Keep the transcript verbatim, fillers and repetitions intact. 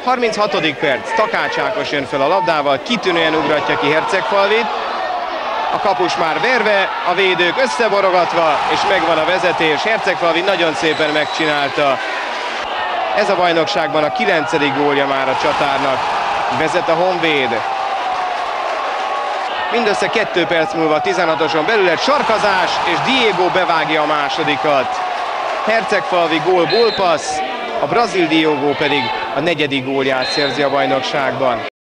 harminchatodik perc, Takács Ákos jön fel a labdával, kitűnően ugratja ki Hercegfalvit. A kapus már verve, a védők összeborogatva, és megvan a vezetés. Hercegfalvi nagyon szépen megcsinálta. Ez a bajnokságban a kilencedik gólja már a csatárnak. Vezet a Honvéd. Mindössze kettő perc múlva tizenhatoson belül egy sarkazás, és Diego bevágja a másodikat. Hercegfalvi gól, gólpassz, a brazil Diego pedig a negyedik gólját szerzi a bajnokságban.